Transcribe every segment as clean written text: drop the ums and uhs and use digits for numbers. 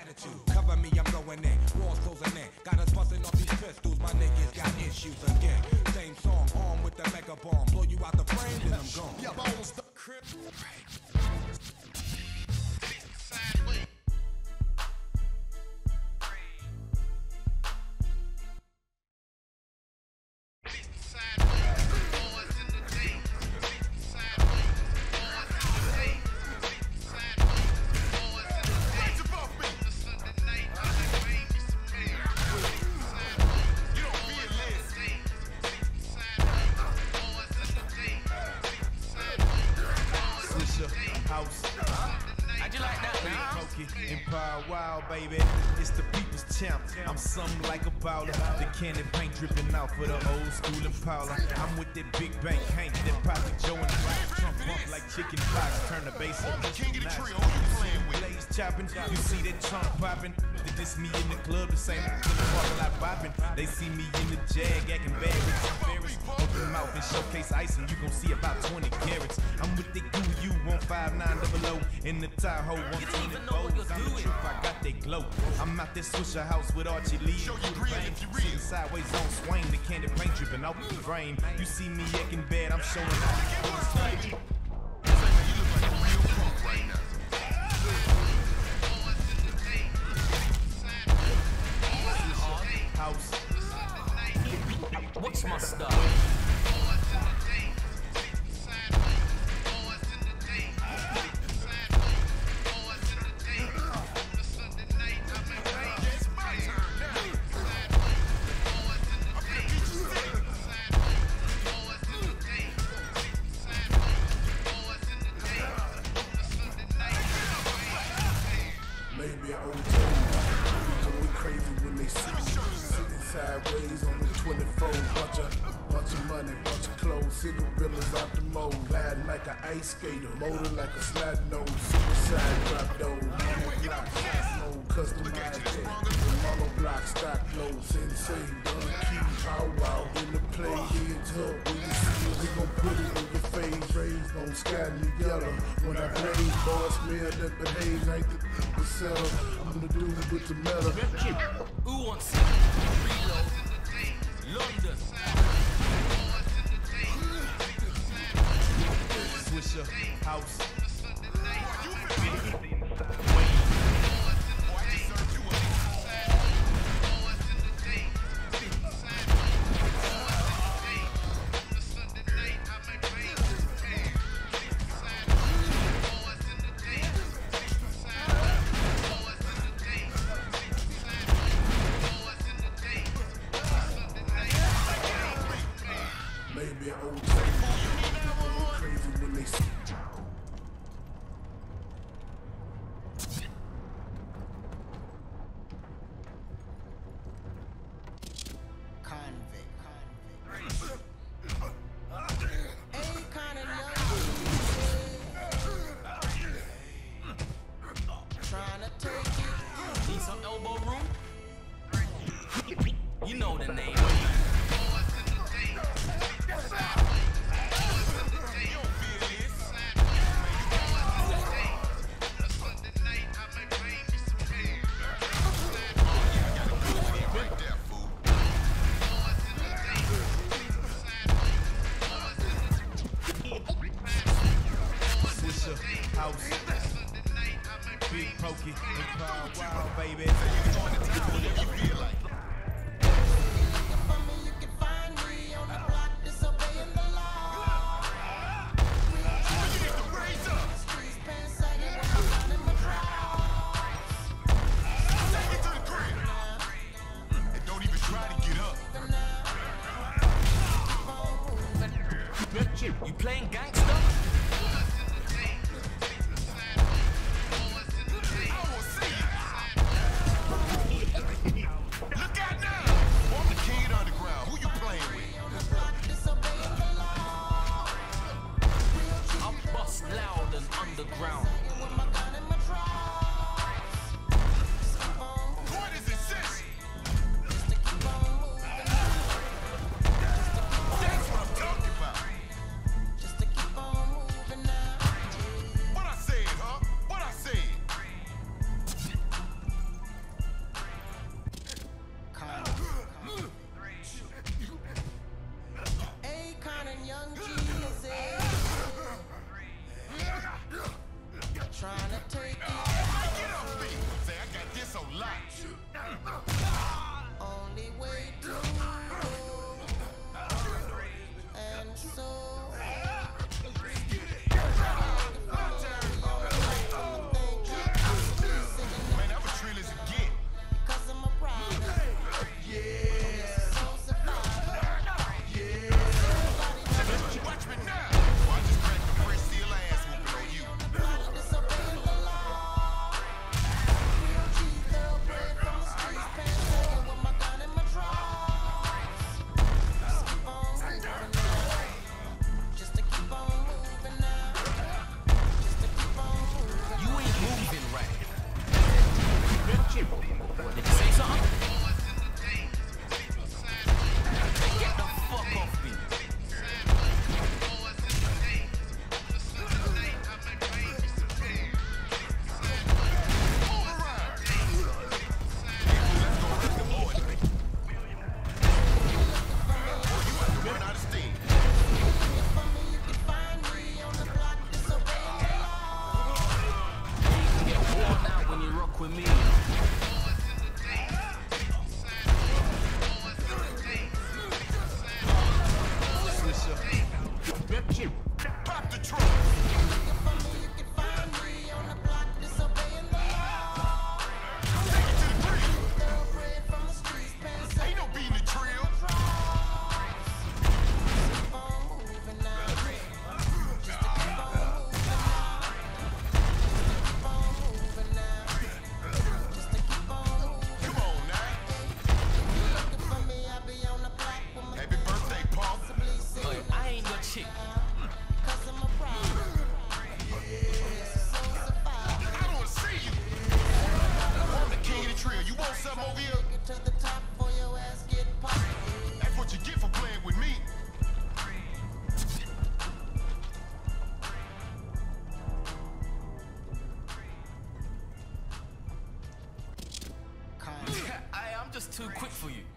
attitude. Cover me, I'm going in. Walls closing in. Got us busting off these pistols. My niggas got issues again. Same song, armed with the mega bomb. Blow you out the frame, then I'm gone. Yeah, bones the crib. Baby, it's the people's champ. I'm something like a bowler. The candy paint dripping out for the old school Impala. I'm with that big bank Hank, that Prophet Joe and the rock. Trump bump like chicken pox. Turn the bass up. The king of the trio, who you playing with? Blaze chopping. You see that trunk popping. This me in the club, the same in the parking lot bopping. They see me in the Jag, acting bad with some Ferris. Open mouth and showcase ice, and you gon' see about 20 carats. I'm with the goo, you 15900 in the Tahoe 124. I'm the truth, I got that glow. I'm out there Swisher House with Archie Lee. Show you green if you real. Sideways on Swain, the candy paint dripping off the frame. You see me acting bad, I'm showing out on the stage. You look like a real punk right now. House. What's my style? Maybe an old time. Going crazy when they see me sitting sideways on the 24. Bunch of money, bunch of clothes, cigarillas out the mold. Gliding like an ice skater, motor like a slide nose. Suicide drop dough, block, mode, customized jet. Mono block, stock low, sensei, gun key, pow wow. In the play, heads up. When you see it, we gon' put it in your face. Raised on sky in the yellow. When I blaze, boy, smell that behave like the seller. I'm the dude with the metal. Who wants it? Reload. London. Swisher House. Maybe an old time. People go crazy when they see. Need some elbow room? You know the name. House. Big Pokey, Empire Wild, baby. You playing gangster? Underground. What is it, sis? That's what I'm talking about. What I said, huh? What I said? Man, I'm as real as it get. Watch me now. Well, I just cracked the fresh seal ass whooping on you. You ain't moving right. Did you say something? Get the fuck off me. Run out of steam. Get worn out when you rock with me. Pop the trunk. Ain't no beating the trill. Come on now. Happy birthday, Paul. Hey, I ain't your chick. I don't want to see you. I'm the king of the trill. You want something over here? That's what you get for playing with me. I'm just too quick for you.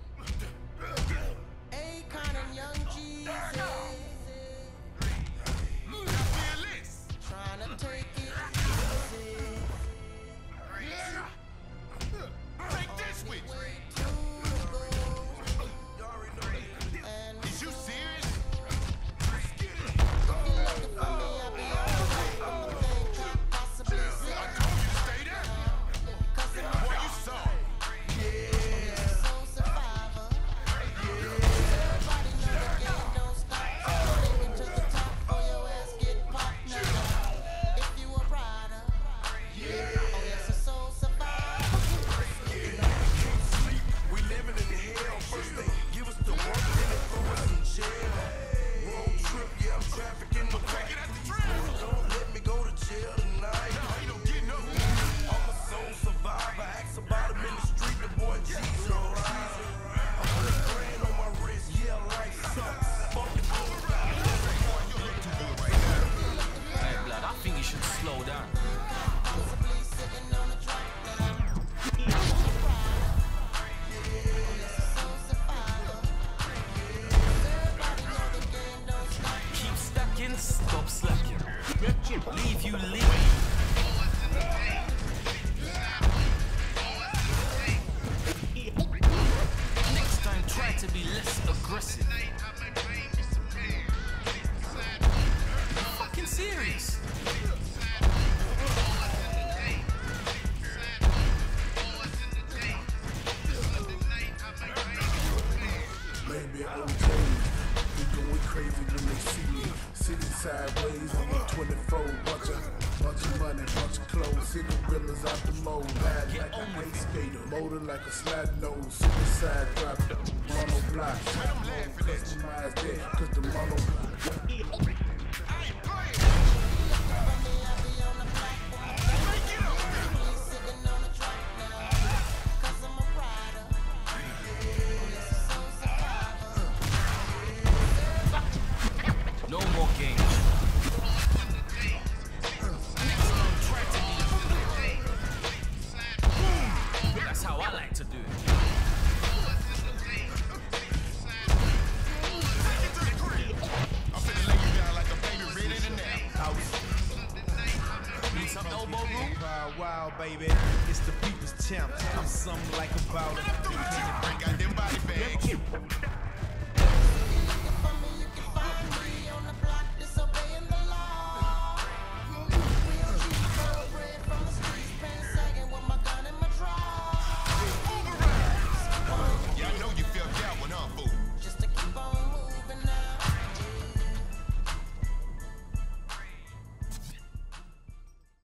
Fearless. Take this with you. Is you serious? I told you to stay there. Boy, you saw. We living in hell. First they give us the work, then they throw us in jail. Road trip, yeah, I'm trafficking the Get out the trill. Don't let me go to jail tonight. Ain't no getting up. I'm a soul survivor. Ask about him in the street, the boy Jesus. I put a grand on my wrist, yeah, life sucks. Fuck it, You look too good right now. Hey, blood, I think you should slow down. Keep stacking, stop slacking. Leave you leave. Next time, try to be less aggressive. Fucking serious. Maybe old days, we going crazy when they see me. Sitting sideways on the 24, bunch of money, bunch of clothes, cigarillas out the mold. Ride like a ice skater, motor like a slide nose, suicide drop, mono block. Customize that, cause the mono block. No more games. That's how I like to do it. I'm finna lay you down like a baby ready to nap. Need some elbow room? Wild, wild, baby. It's the people's champ. I'm something like a baller. Bring out them body bags.